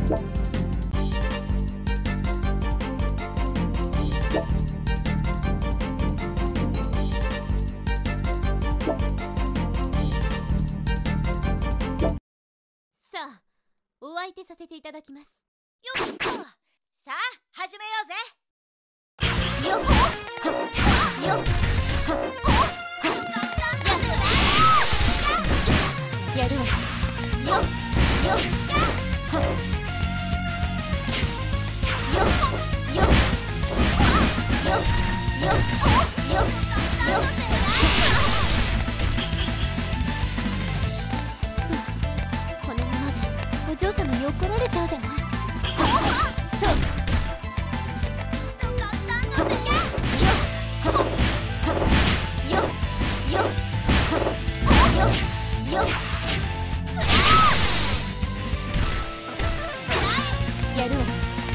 さあ、お相手させていただきます。 よっと、さあ始めようぜ。 よっよっやるわよよよよよよよこのままじゃお嬢様に怒られちゃうじゃない。やるわ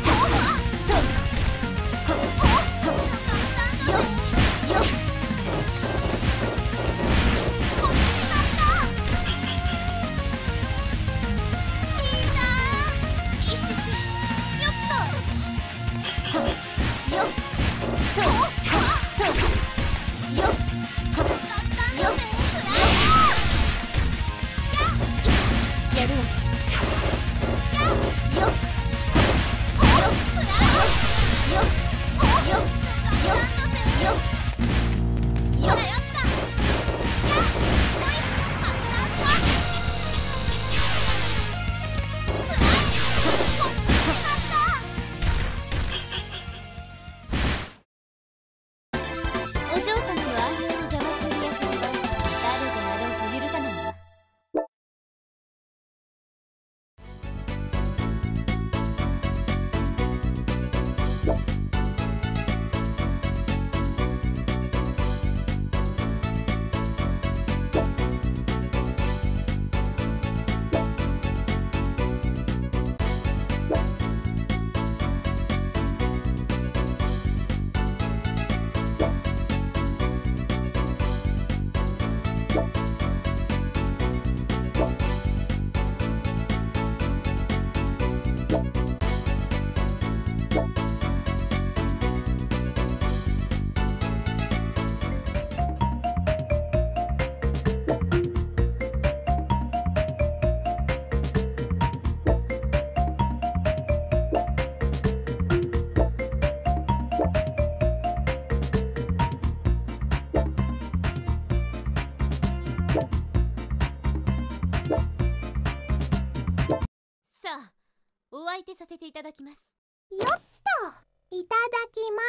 お相手させていただきます。 よっと、いただきます。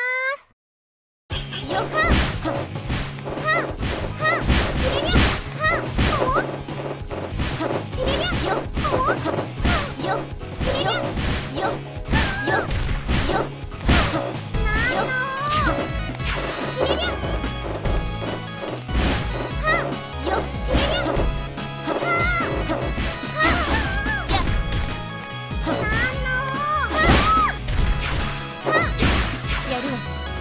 よっはははテレビはおテレビよおよテレビよよよなのテレビはよテレビやるわ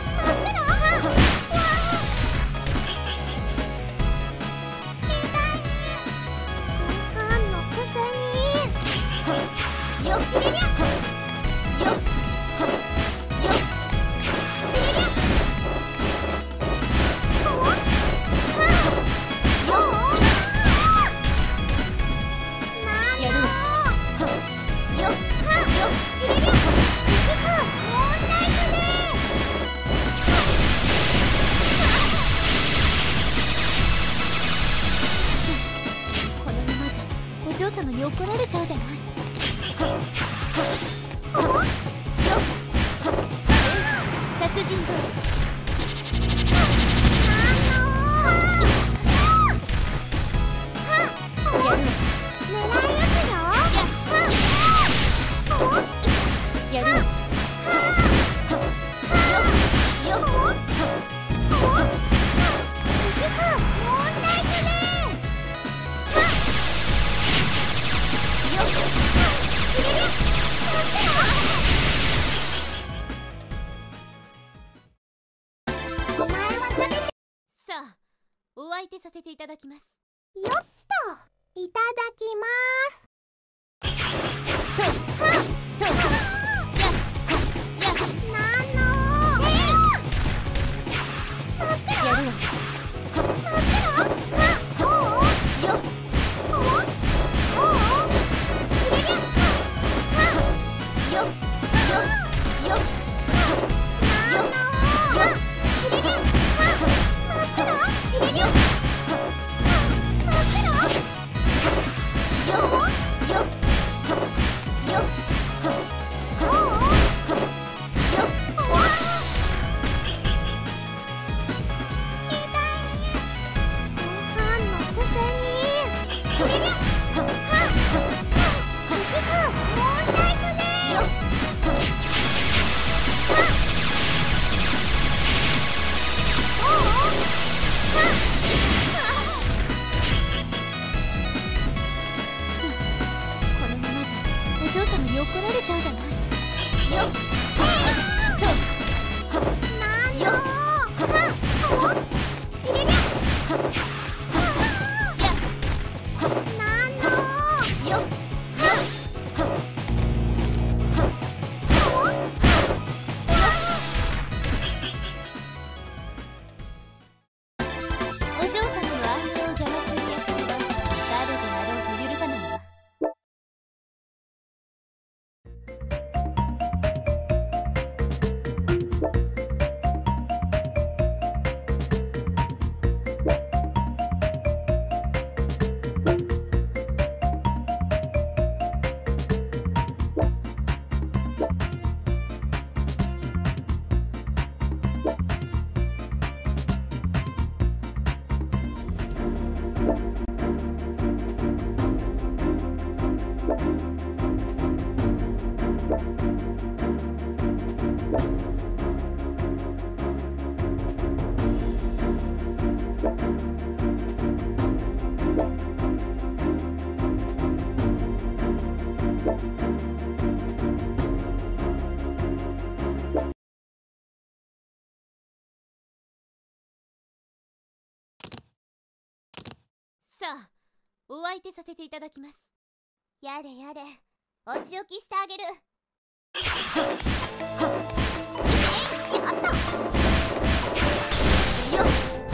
よっよこのままじゃお嬢様に怒られちゃうじゃない。殺人ドーやるわよっ怒られちゃうじゃない。よっなんのテレリャなんのよっお嬢様の安寧を邪魔する役目は誰であろうと許さないわ。さあ、お相手させていただきます。 やれやれ、お仕置きしてあげる。やったよっ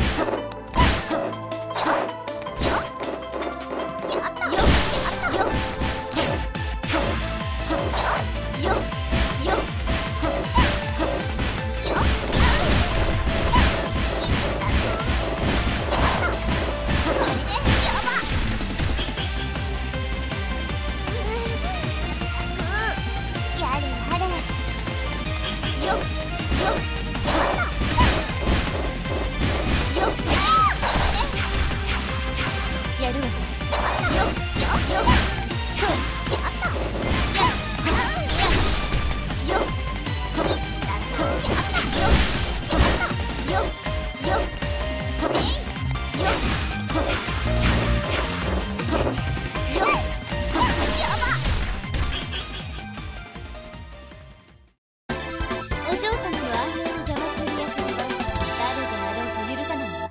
やるわ。お嬢様の安寧を邪魔する役目は誰であろうと許さないわ。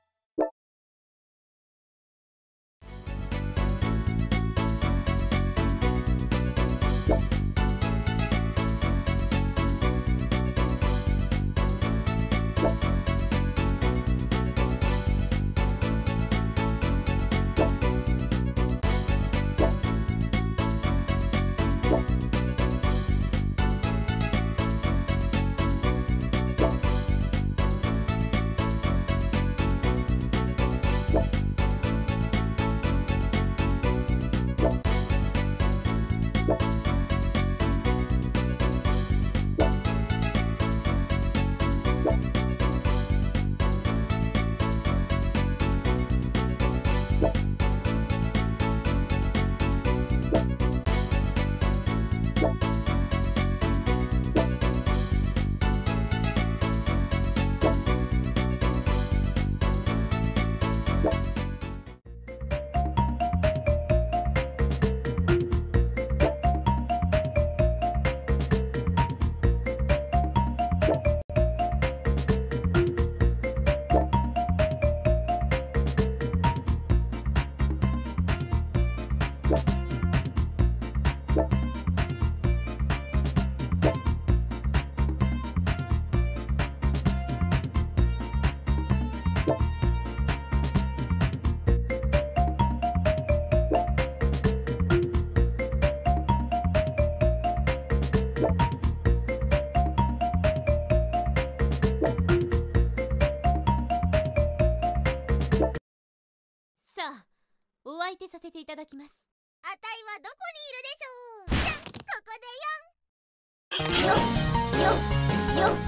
さあ、お相手させていただきます。 あたいはどこにいるでしょう。じゃ、ここでよん。よ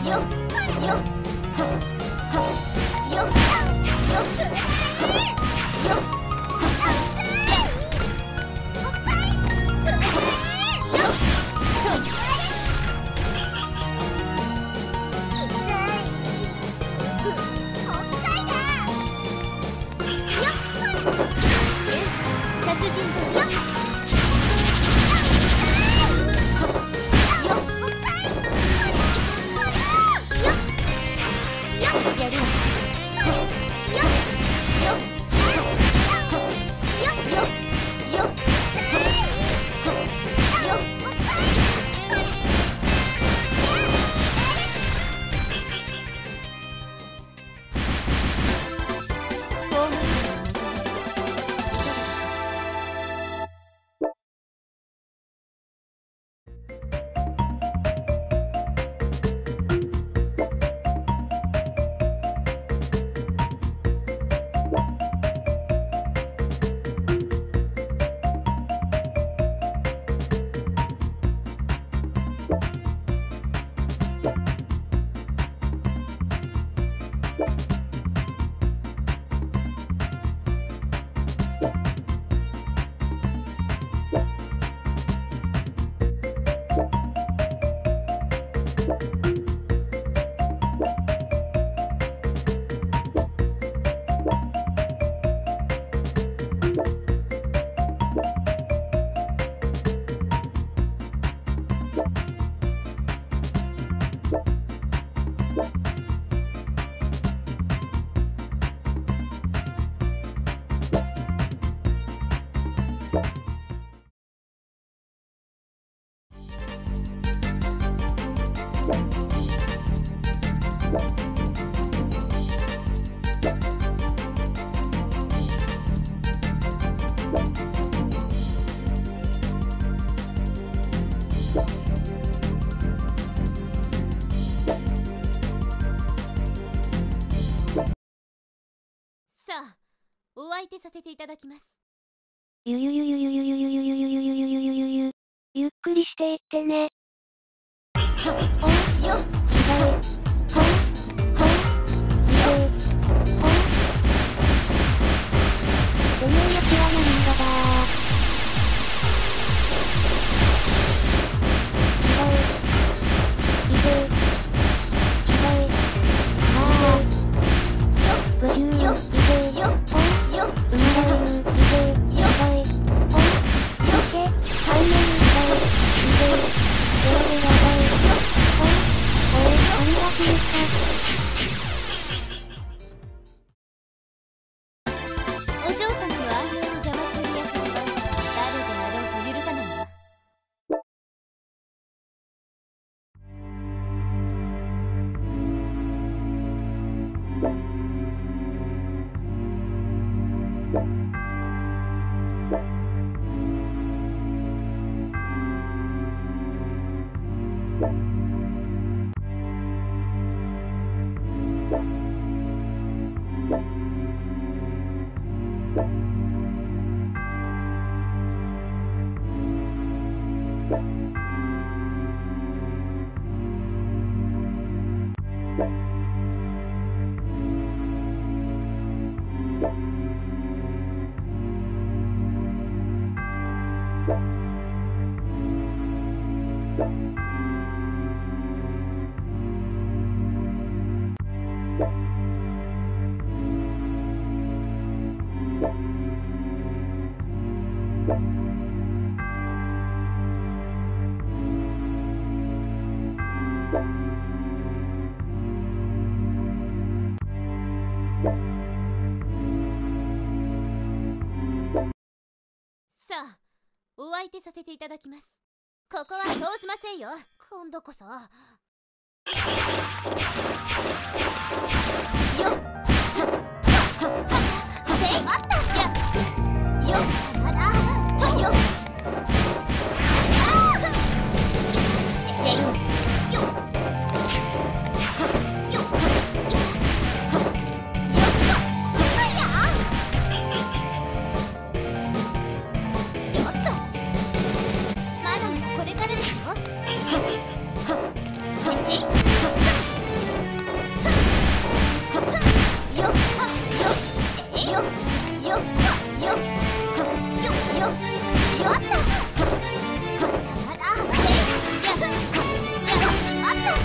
お相手させていただきます。 ゆゆゆゆゆゆゆゆゆゆゆゆゆゆゆゆゆゆゆっくりしていってね。およおめえの気は何だばお嬢様の安寧を邪魔する役目は誰であろうと許さないわ。さあ、お相手させていただきます。ここは通しませんよ。今度こそ。よっせいまったやよっまだとよっえいよっ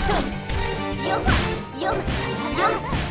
よっよっ